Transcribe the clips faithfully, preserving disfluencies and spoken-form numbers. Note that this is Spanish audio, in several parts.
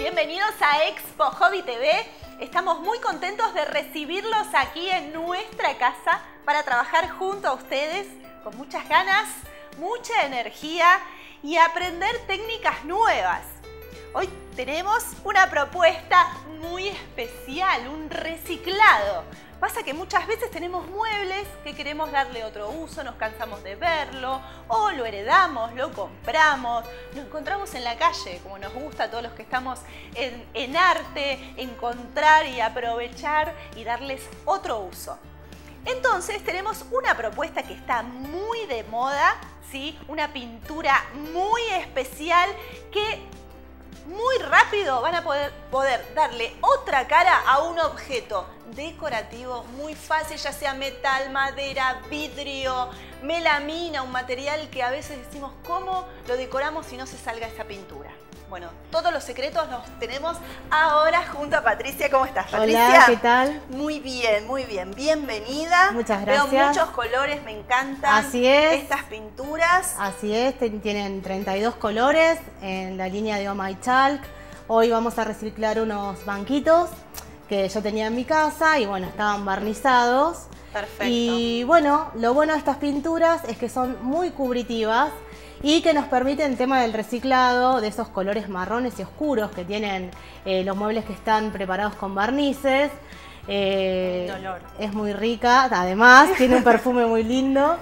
bienvenidos a Expo Hobby T V. Estamos muy contentos de recibirlos aquí en nuestra casa para trabajar junto a ustedes con muchas ganas, mucha energía y aprender técnicas nuevas. Hoy tenemos una propuesta muy especial, un reciclado. Pasa que muchas veces tenemos muebles que queremos darle otro uso, nos cansamos de verlo, o lo heredamos, lo compramos, lo encontramos en la calle, como nos gusta a todos los que estamos en, en arte, encontrar y aprovechar y darles otro uso. Entonces tenemos una propuesta que está muy de moda, ¿sí? Una pintura muy especial que muy rápido van a poder, poder darle otra cara a un objeto decorativo muy fácil, ya sea metal, madera, vidrio, melamina, un material que a veces decimos cómo lo decoramos si no se salga esa pintura. Bueno, todos los secretos los tenemos ahora junto a Patricia. ¿Cómo estás, Patricia? Hola, ¿qué tal? Muy bien, muy bien. Bienvenida. Muchas gracias. Veo muchos colores, me encantan. Así es. Estas pinturas. Así es, tienen treinta y dos colores en la línea de Oh My Chalk. Hoy vamos a reciclar unos banquitos que yo tenía en mi casa y bueno, estaban barnizados. Perfecto. Y bueno, lo bueno de estas pinturas es que son muy cubritivas y que nos permiten el tema del reciclado de esos colores marrones y oscuros que tienen eh, los muebles que están preparados con barnices. Eh, olor. Es muy rica, además tiene un perfume muy lindo.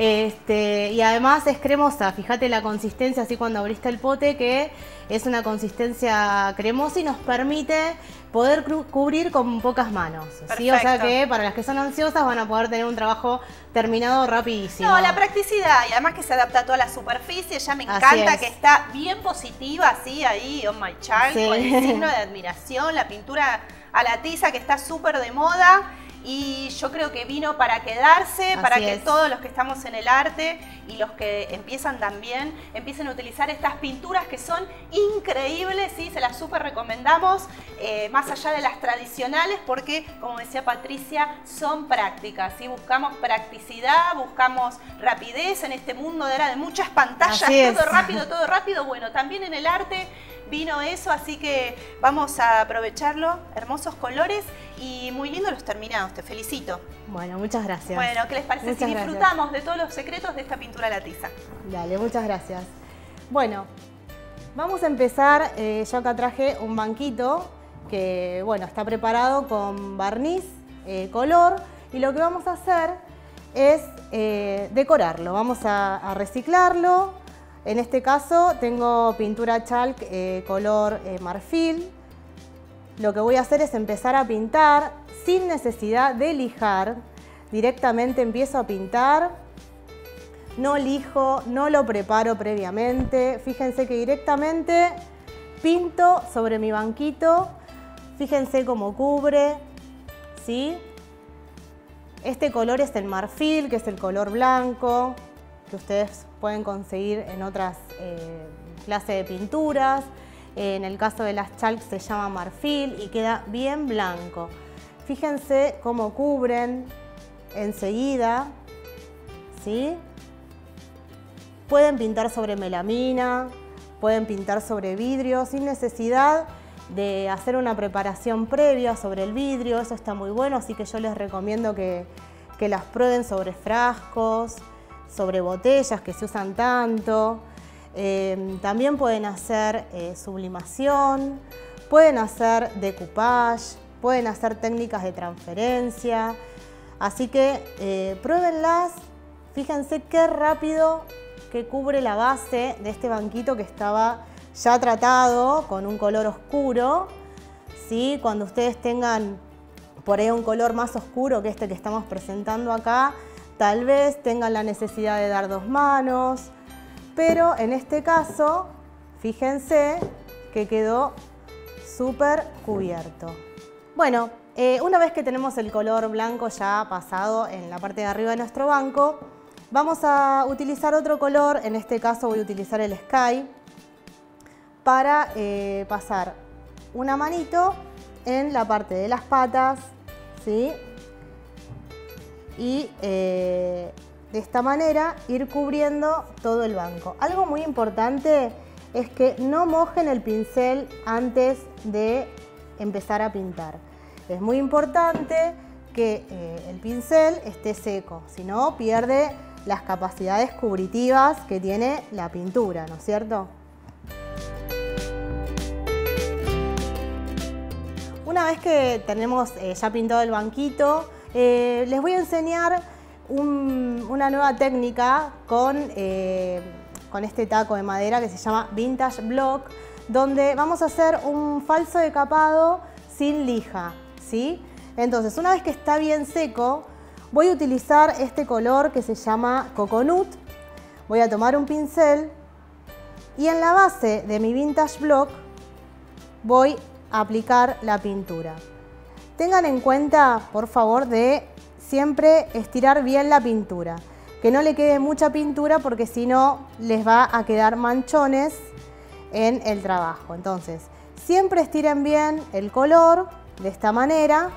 Este, y además es cremosa, fíjate la consistencia así cuando abriste el pote, que es una consistencia cremosa y nos permite poder cubrir con pocas manos, ¿sí? O sea que para las que son ansiosas van a poder tener un trabajo terminado rapidísimo. No, la practicidad y además que se adapta a toda la superficie, ya me encanta que está bien positiva, así ahí, Oh My Chalk, sí, con el signo de admiración, la pintura a la tiza que está súper de moda. Y yo creo que vino para quedarse, Así para que es. todos los que estamos en el arte y los que empiezan también, empiecen a utilizar estas pinturas que son increíbles, ¿sí? Se las súper recomendamos, eh, más allá de las tradicionales, porque, como decía Patricia, son prácticas, ¿sí? Buscamos practicidad, buscamos rapidez en este mundo de ahora de muchas pantallas, Así es. todo rápido, todo rápido. Bueno, también en el arte vino eso, así que vamos a aprovecharlo. Hermosos colores y muy lindos los terminados, te felicito. Bueno, muchas gracias. Bueno, ¿qué les parece Muchas si gracias. disfrutamos de todos los secretos de esta pintura a la tiza? Dale, muchas gracias. Bueno, vamos a empezar. Eh, yo acá traje un banquito que, bueno, está preparado con barniz, eh, color, y lo que vamos a hacer es eh, decorarlo. Vamos a, a reciclarlo. En este caso tengo pintura chalk eh, color eh, marfil. Lo que voy a hacer es empezar a pintar sin necesidad de lijar. Directamente empiezo a pintar. No lijo, no lo preparo previamente. Fíjense que directamente pinto sobre mi banquito. Fíjense cómo cubre, ¿sí? Este color es el marfil, que es el color blanco, que ustedes pueden conseguir en otras eh, clases de pinturas. En el caso de las chalk se llama marfil y queda bien blanco. Fíjense cómo cubren enseguida, ¿sí? Pueden pintar sobre melamina, pueden pintar sobre vidrio sin necesidad de hacer una preparación previa sobre el vidrio. Eso está muy bueno, así que yo les recomiendo que, que las prueben sobre frascos, sobre botellas que se usan tanto. Eh, también pueden hacer eh, sublimación, pueden hacer decoupage, pueden hacer técnicas de transferencia. Así que eh, pruébenlas, fíjense qué rápido que cubre la base de este banquito que estaba ya tratado con un color oscuro, ¿sí? Cuando ustedes tengan por ahí un color más oscuro que este que estamos presentando acá, tal vez tengan la necesidad de dar dos manos, pero en este caso, fíjense que quedó súper cubierto. Bueno, eh, una vez que tenemos el color blanco ya pasado en la parte de arriba de nuestro banco, vamos a utilizar otro color, en este caso voy a utilizar el Sky, para eh, pasar una manito en la parte de las patas, ¿sí? Y eh, de esta manera ir cubriendo todo el banco. Algo muy importante es que no mojen el pincel antes de empezar a pintar. Es muy importante que eh, el pincel esté seco, si no pierde las capacidades cubritivas que tiene la pintura, ¿no es cierto? Una vez que tenemos eh, ya pintado el banquito, eh, les voy a enseñar un, una nueva técnica con, eh, con este taco de madera que se llama Vintage Block, donde vamos a hacer un falso decapado sin lija, ¿sí? Entonces, una vez que está bien seco, voy a utilizar este color que se llama Coconut. Voy a tomar un pincel y en la base de mi Vintage Block voy a aplicar la pintura. Tengan en cuenta, por favor, de siempre estirar bien la pintura. Que no le quede mucha pintura porque si no les va a quedar manchones en el trabajo. Entonces, siempre estiren bien el color de esta manera.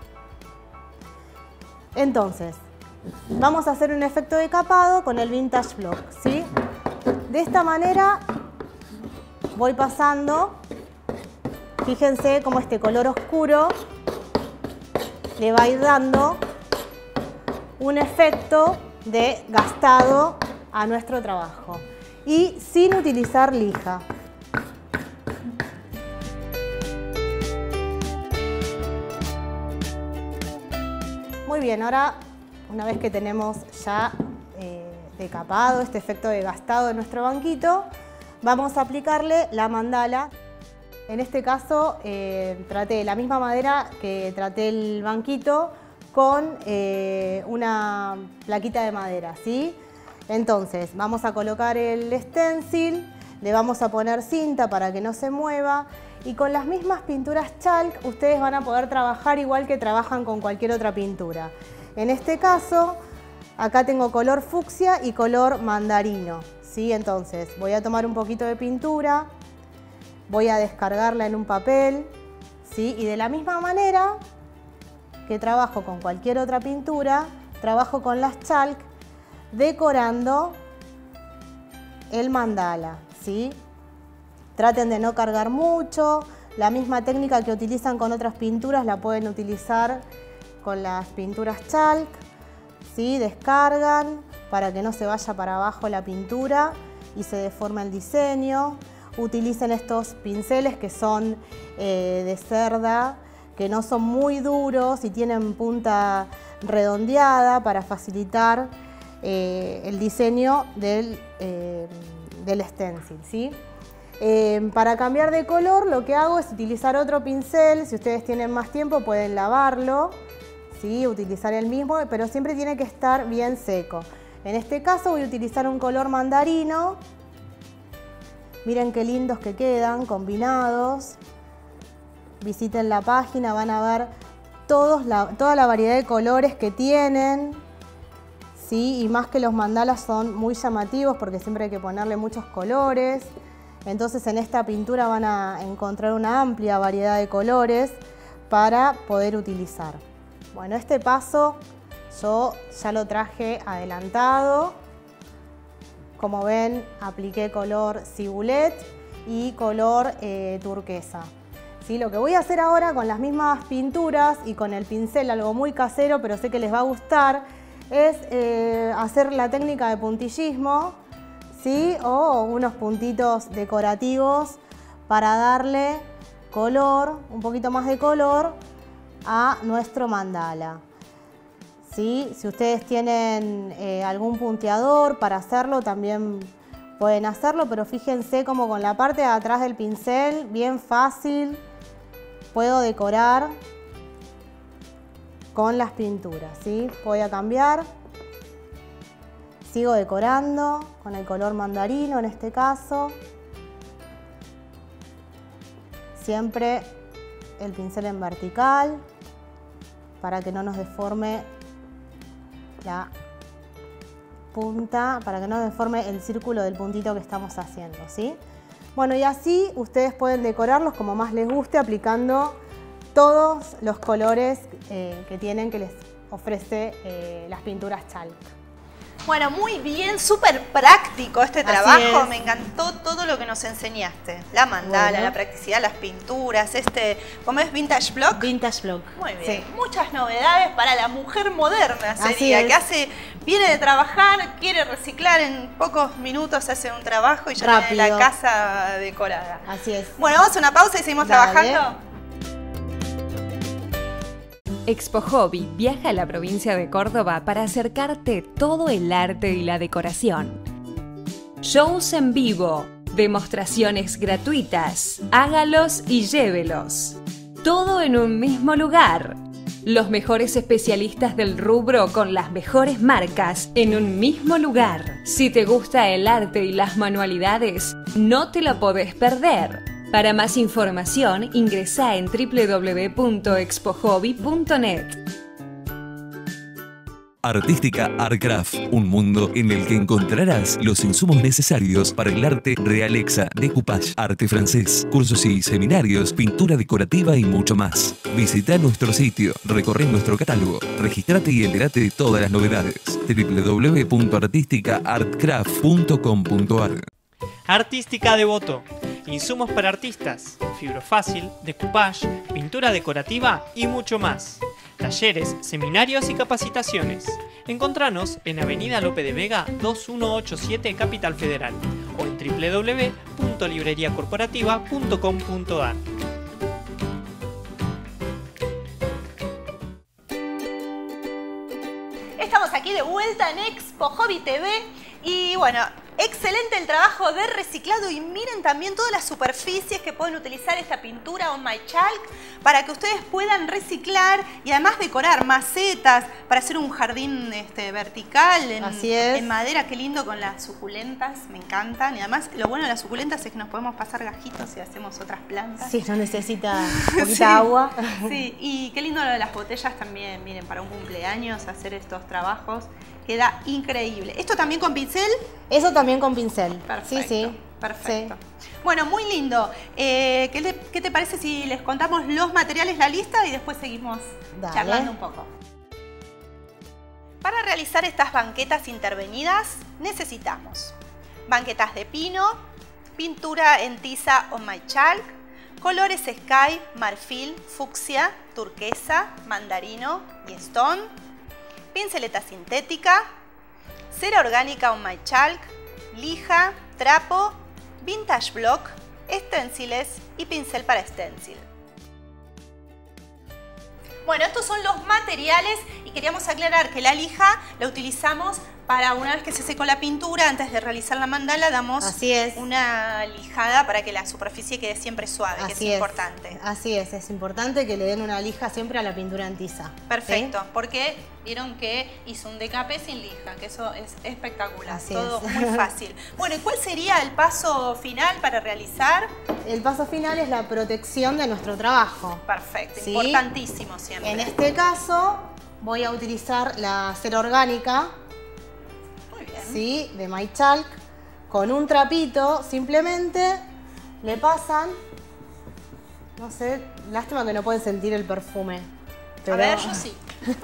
Entonces, vamos a hacer un efecto decapado con el Vintage Block, ¿sí? De esta manera voy pasando. Fíjense cómo este color oscuro le va a ir dando un efecto de gastado a nuestro trabajo y sin utilizar lija. Muy bien, ahora una vez que tenemos ya eh, decapado este efecto de gastado de nuestro banquito, vamos a aplicarle la mandala. En este caso eh, traté la misma madera que traté el banquito con eh, una plaquita de madera, ¿sí? Entonces vamos a colocar el stencil, le vamos a poner cinta para que no se mueva y con las mismas pinturas chalk ustedes van a poder trabajar igual que trabajan con cualquier otra pintura. En este caso, acá tengo color fucsia y color mandarino, ¿sí? Entonces voy a tomar un poquito de pintura, voy a descargarla en un papel, ¿sí? Y de la misma manera que trabajo con cualquier otra pintura, trabajo con las chalk decorando el mandala, ¿sí? Traten de no cargar mucho, la misma técnica que utilizan con otras pinturas la pueden utilizar con las pinturas chalk, ¿sí? Descargan para que no se vaya para abajo la pintura y se deforme el diseño. Utilicen estos pinceles que son eh, de cerda, que no son muy duros y tienen punta redondeada para facilitar eh, el diseño del, eh, del stencil, ¿sí? Eh, para cambiar de color lo que hago es utilizar otro pincel. Si ustedes tienen más tiempo pueden lavarlo, ¿sí? Utilizar el mismo, pero siempre tiene que estar bien seco. En este caso voy a utilizar un color mandarino. Miren qué lindos que quedan combinados. Visiten la página, van a ver todos la, toda la variedad de colores que tienen, ¿sí? Y más que los mandalas son muy llamativos porque siempre hay que ponerle muchos colores. Entonces en esta pintura van a encontrar una amplia variedad de colores para poder utilizar. Bueno, este paso yo ya lo traje adelantado. Como ven, apliqué color cibulet y color eh, turquesa. ¿Sí? Lo que voy a hacer ahora con las mismas pinturas y con el pincel, algo muy casero, pero sé que les va a gustar, es eh, hacer la técnica de puntillismo, ¿sí? O unos puntitos decorativos para darle color, un poquito más de color a nuestro mandala. ¿Sí? Si ustedes tienen eh, algún punteador para hacerlo, también pueden hacerlo, pero fíjense como con la parte de atrás del pincel, bien fácil, puedo decorar con las pinturas, ¿sí? Voy a cambiar, sigo decorando con el color mandarino en este caso, siempre el pincel en vertical para que no nos deforme la punta, para que no deforme el círculo del puntito que estamos haciendo, ¿sí? Bueno, y así ustedes pueden decorarlos como más les guste, aplicando todos los colores eh, que tienen, que les ofrece eh, las pinturas chalk. Bueno, muy bien, súper práctico este Así trabajo. es. Me encantó todo lo que nos enseñaste. La mandala, Bueno. la practicidad, las pinturas, este, ¿cómo es? Vintage block. Vintage block. Muy bien. Sí. Muchas novedades para la mujer moderna Así sería, es. que hace, viene de trabajar, quiere reciclar, en pocos minutos hace un trabajo y ya Rápido. tiene la casa decorada. Así es. Bueno, vamos a una pausa y seguimos Dale. trabajando. Expo Hobby viaja a la provincia de Córdoba para acercarte todo el arte y la decoración. Shows en vivo, demostraciones gratuitas, hágalos y llévelos. Todo en un mismo lugar. Los mejores especialistas del rubro con las mejores marcas en un mismo lugar. Si te gusta el arte y las manualidades, no te lo podés perder. Para más información, ingresa en doble u doble u doble u punto expo hobby punto net. Artística Artcraft, un mundo en el que encontrarás los insumos necesarios para el arte realexa, decoupage, arte francés, cursos y seminarios, pintura decorativa y mucho más. Visita nuestro sitio, recorre nuestro catálogo, regístrate y entérate de todas las novedades. doble u doble u doble u punto artística artcraft punto com punto ar. Artística Devoto. Insumos para artistas, fibro fácil, decoupage, pintura decorativa y mucho más. Talleres, seminarios y capacitaciones. Encontranos en Avenida Lope de Vega dos mil ciento ochenta y siete, Capital Federal, o en doble u doble u doble u punto librería corporativa punto com punto ar. Estamos aquí de vuelta en Expo Hobby T V y bueno, excelente el trabajo de reciclado y miren también todas las superficies que pueden utilizar esta pintura On My Chalk para que ustedes puedan reciclar y además decorar macetas para hacer un jardín este, vertical en, Así es. en madera. Qué lindo con las suculentas, me encantan. Y además lo bueno de las suculentas es que nos podemos pasar gajitos y hacemos otras plantas. Sí, no necesita poquita Sí. agua. Sí, y qué lindo lo de las botellas también, miren, para un cumpleaños hacer estos trabajos queda increíble. ¿Esto también con pincel? Eso también con pincel. Perfecto, Sí, sí. perfecto. Sí. Bueno, muy lindo. Eh, ¿qué, le- qué te parece si les contamos los materiales, la lista y después seguimos Dale. charlando un poco? Para realizar estas banquetas intervenidas necesitamos banquetas de pino, pintura en tiza On My Chalk, colores sky, marfil, fucsia, turquesa, mandarino y stone, pinceleta sintética, cera orgánica On My Chalk, lija, trapo, vintage block, stenciles y pincel para stencil. Bueno, estos son los materiales y queríamos aclarar que la lija la utilizamos para una vez que se secó la pintura, antes de realizar la mandala, damos Así es. una lijada para que la superficie quede siempre suave, que es Así importante. Así es, es importante que le den una lija siempre a la pintura en tiza. Perfecto, ¿sí? porque vieron que hizo un decape sin lija, que eso es espectacular, Así todo es. muy fácil. Bueno, ¿y cuál sería el paso final para realizar? El paso final es la protección de nuestro trabajo. Perfecto, ¿Sí? importantísimo siempre. En este caso voy a utilizar la cera orgánica, Muy bien. ¿sí? De My Chalk, con un trapito, simplemente le pasan, no sé, lástima que no pueden sentir el perfume. Pero... A ver, yo sí.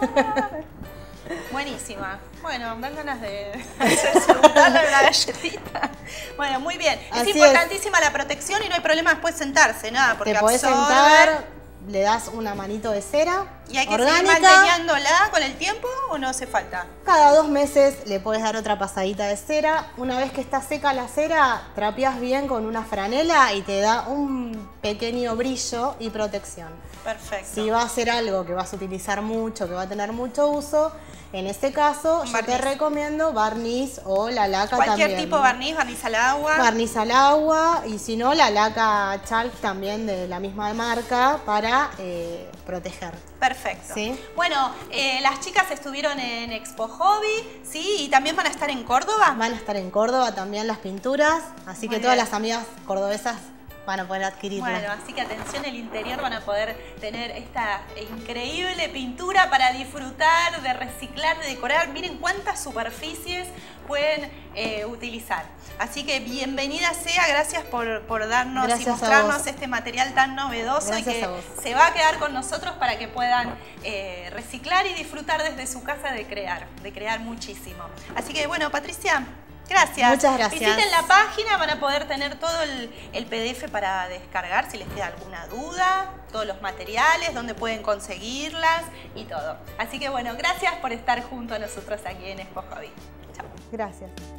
Buenísima. Bueno, dan ganas de hacerse untarle una galletita. Bueno, muy bien. Es Así importantísima la protección y no hay problema después sentarse, nada, porque Te podés absorbe. sentar, le das una manito de cera ¿Y hay que orgánica. seguir manteñándola con el tiempo o no hace falta? Cada dos meses le puedes dar otra pasadita de cera. Una vez que está seca la cera, trapeas bien con una franela y te da un pequeño brillo y protección. Perfecto. Si va a ser algo que vas a utilizar mucho, que va a tener mucho uso, en este caso Un yo te barniz. recomiendo barniz o la laca Cualquier también. tipo de barniz, barniz al agua. Barniz al agua y si no la laca chalk también de la misma marca para eh, proteger. Perfecto. ¿Sí? Bueno, eh, las chicas estuvieron en Expo Hobby, ¿sí? Y también van a estar en Córdoba. Van a estar en Córdoba también las pinturas, así Muy que todas bien. las amigas cordobesas van a poder adquirirla. Bueno, así que atención, el interior van a poder tener esta increíble pintura para disfrutar, de reciclar, de decorar. Miren cuántas superficies pueden eh, utilizar. Así que bienvenida sea, gracias por, por darnos Gracias y mostrarnos este material tan novedoso. Gracias y que a vos. se va a quedar con nosotros para que puedan eh, reciclar y disfrutar desde su casa de crear, de crear muchísimo. Así que bueno, Patricia, gracias. Muchas gracias. Visiten la página, van a poder tener todo el, el P D F para descargar si les queda alguna duda, todos los materiales, dónde pueden conseguirlas y todo. Así que bueno, gracias por estar junto a nosotros aquí en Expo Hobby. Chao. Gracias.